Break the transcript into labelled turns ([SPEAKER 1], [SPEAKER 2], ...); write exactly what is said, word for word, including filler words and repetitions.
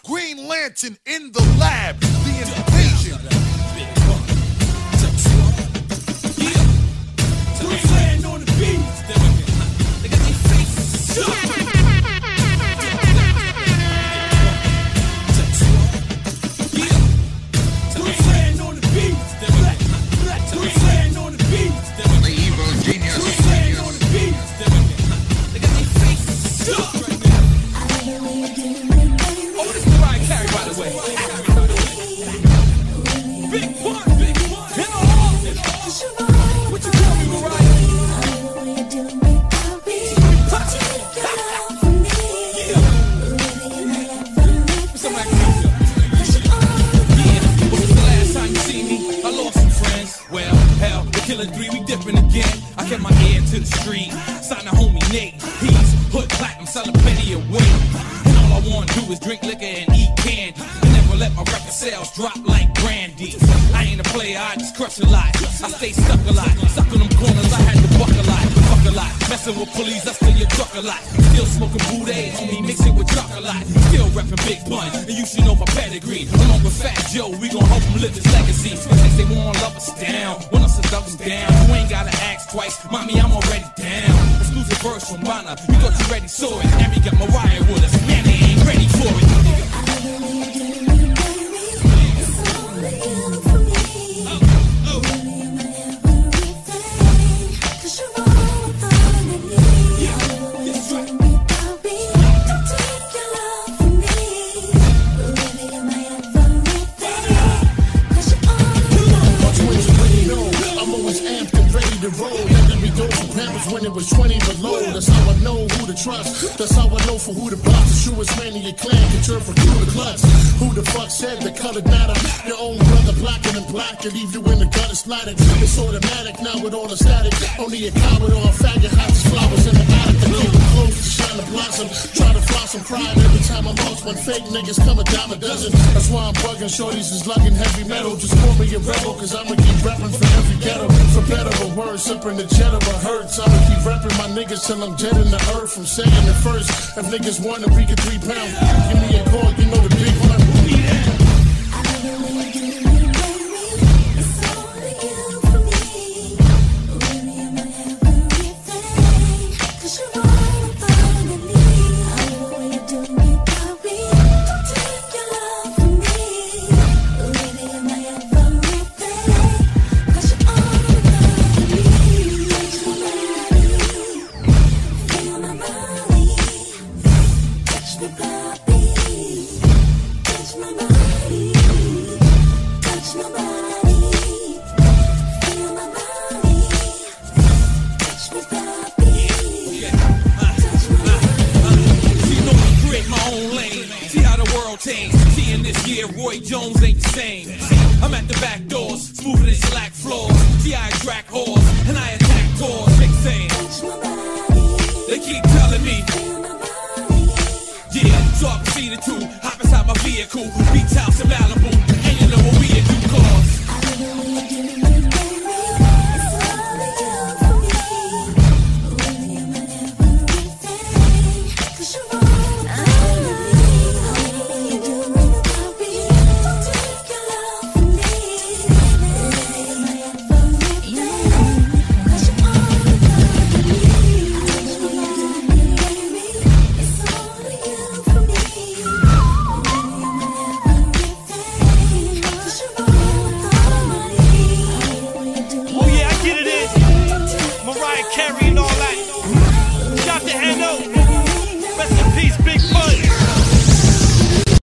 [SPEAKER 1] Green Lantern in the lab. The invasion.
[SPEAKER 2] Land on the beat. They got their faces up. Land on the beat. Black, black, land on the beat.
[SPEAKER 3] The evil genius.
[SPEAKER 2] Land on the beat. They got their faces up. Oh, this is Mariah Carey, by the way. Big one, big one. N O R E. What you call me, Mariah? Killing three, we dipping again. I kept my ear to the street. Signed a homie Nate. He's hood platinum, selling plenty of weight. And all I wanna do is drink liquor and eat candy. And never let my record sales drop like brandy. I ain't a player, I just crush a lot. I stay stuck a lot. Stuck in them corners, I had to buck a lot. Fuck a lot. Messing with police, I steal your truck a lot. Still smoking Boudet, homie, mixing with chocolate. Still repping Big Pun, and you should know my pedigree. Along with Fat Joe, we gon' help him live his legacy. Since they wanna love us down, want us to dump us down. You ain't gotta ask twice, mommy, I'm already down. Exclusive verse from Mana, we thought you ready saw it. And we got Mariah with us, man, they ain't ready for it.
[SPEAKER 4] When it was twenty below, that's how I know who to trust. That's how I know for who to block. The truest man in your clan can turn from crew to clutch. Who the fuck said the color matter? Your own brother blacker than black and leave you in the gutter splattered. It's automatic now with all the static. Only a coward or a faggot hides his flowers in the attic. The keep them close to shine the blossom. Try to floss some pride every time I'm lost. When fake niggas come a dime a dozen. That's why I'm bugging. Shorties is lugging heavy metal. Just call me a rebel, cause I'ma keep rapping for every ghetto. For better or worse, sipping the cheddar or hurts. I'ma keep rapping my niggas till I'm dead in the earth. From second to first, if niggas want to, we get three pounds. Give me a call, you know the big one. Who need that?
[SPEAKER 2] See, in this year, Roy Jones ain't the same. I'm at the back doors, smoother than slack floors. See, I attract whores, and I attack doors. Big saying, they keep telling me, yeah, so I proceeded to hop inside my vehicle, beach house in Malibu, and you know what we do, cause
[SPEAKER 5] Mariah Carey.